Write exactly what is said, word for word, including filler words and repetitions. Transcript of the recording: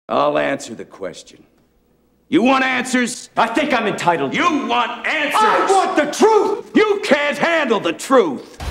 I'll answer the question. You want answers? I think I'm entitled to. You want answers? I want the truth! You can't handle the truth!